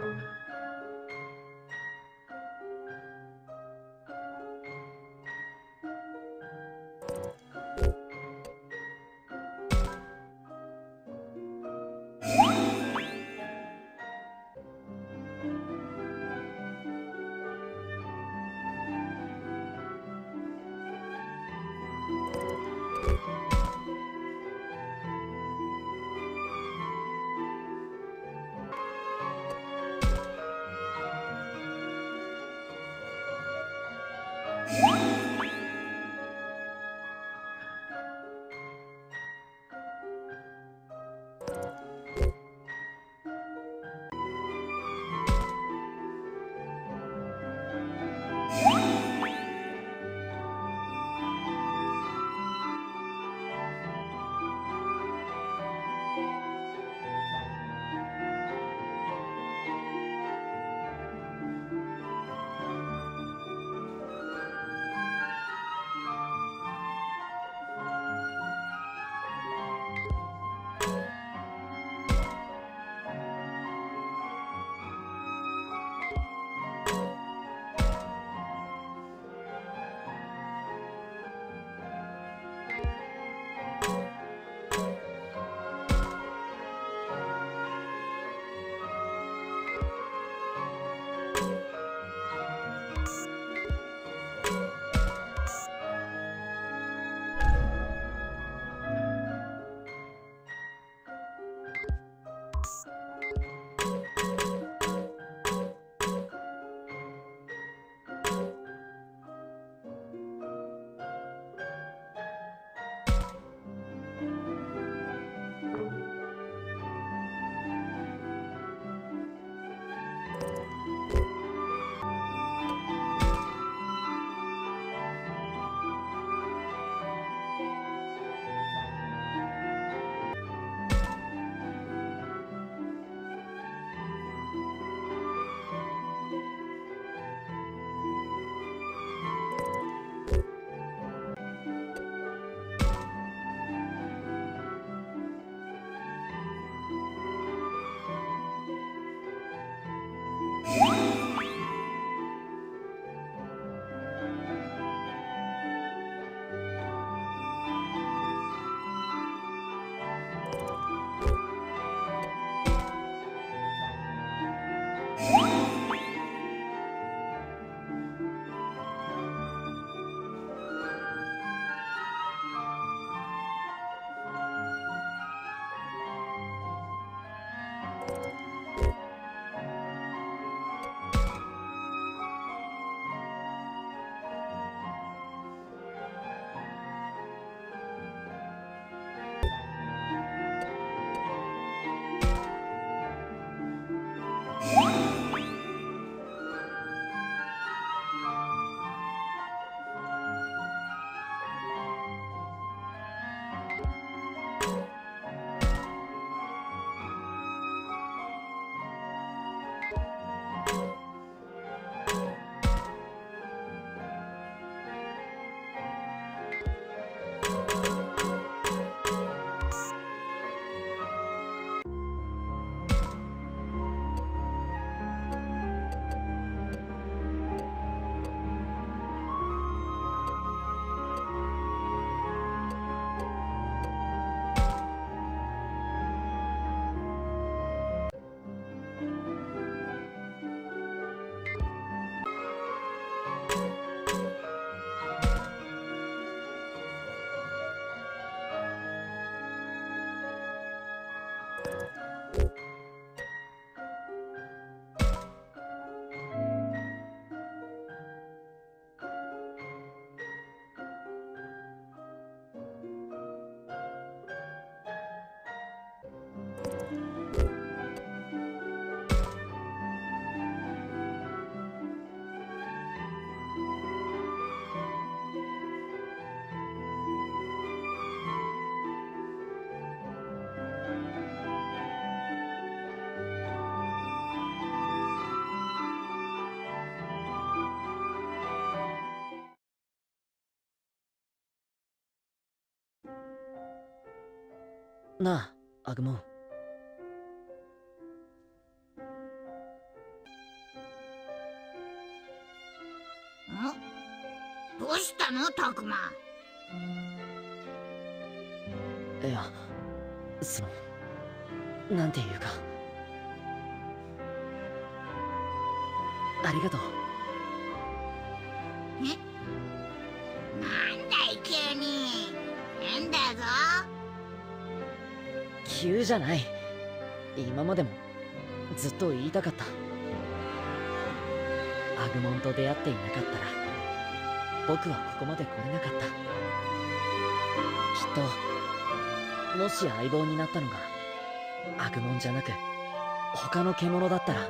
なあ、アグモン。 どうしたのタクマ？ いや、なんていうか、ありがとう。 なんだい急に。変だぞ。 急じゃない。今までもずっと言いたかった。アグモンと出会っていなかったら僕はここまで来れなかった。きっともし相棒になったのがアグモンじゃなく他の獣だったら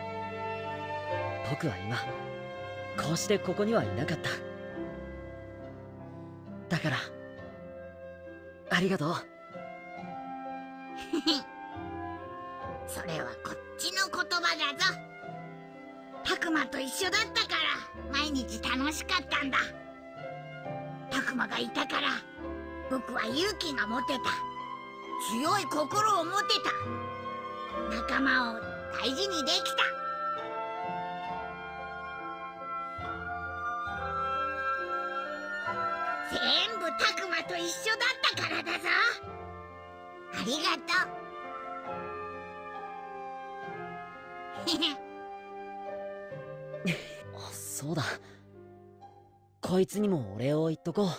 僕は今こうしてここにはいなかった。だからありがとう。 それはこっちの言葉だぞ。タクマと一緒だったから毎日楽しかったんだ。タクマがいたから僕は勇気が持てた。強い心を持てた。仲間を大事にできた。全部タクマと一緒だったからだぞ。ありがとう。 そうだ、こいつにもお礼を言っとこう。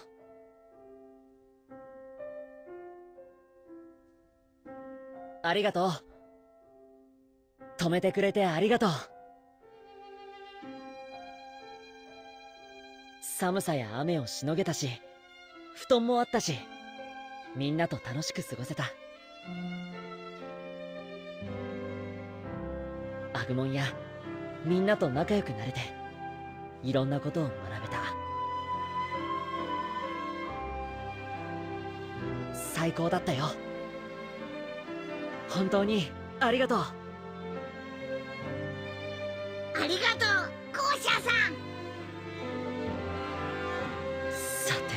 ありがとう。止めてくれてありがとう。寒さや雨をしのげたし、布団もあったし、みんなと楽しく過ごせた。アグモンやみんなと仲良くなれて、いろんなことを学べた。最高だったよ。本当にありがとう。 ありがとう、校舎さん。 さて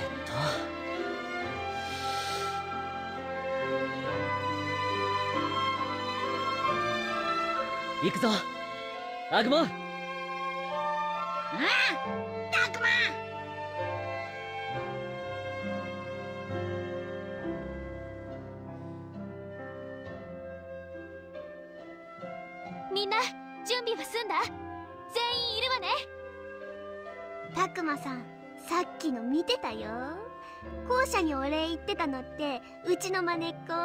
と、行くぞアグモン。 タクマ。 みんな準備は済んだ？全員いるわね。 タクマさん、さっきの見てたよ。校舎にお礼言ってたのってうちのまねっこ？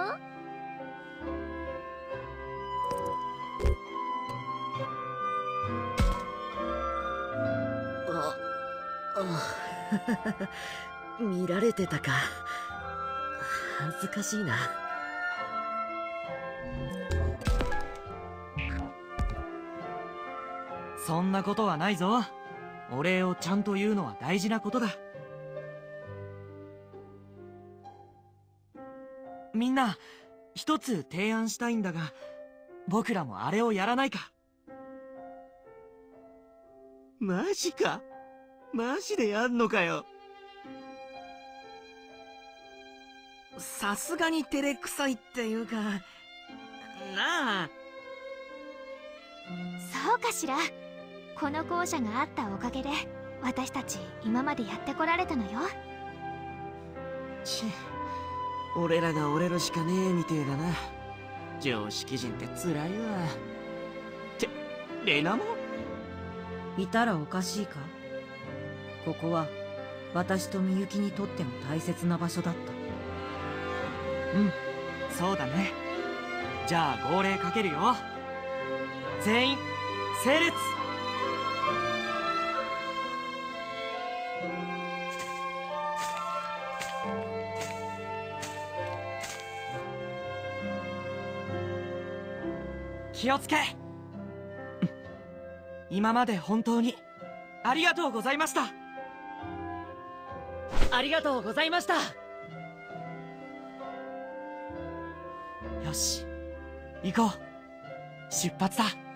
見られてたか。恥ずかしいな。 そんなことはないぞ。お礼をちゃんと言うのは大事なことだ。みんな、一つ提案したいんだが、僕らもあれをやらないか？ マジか？マジでやんのかよ。さすがに照れくさいっていうかなあ。 そうかしら。この校舎があったおかげで私たち今までやってこられたのよ。 俺らが折れるしかねえみてえだな。常識人って辛いわ。ってレナモンいたらおかしいか？ここは私とみゆきにとっても大切な場所だった。 うん、そうだね。じゃあ号令かけるよ。全員整列。気をつけ。今まで本当にありがとうございました。 ありがとうございました。 よし、行こう。出発だ。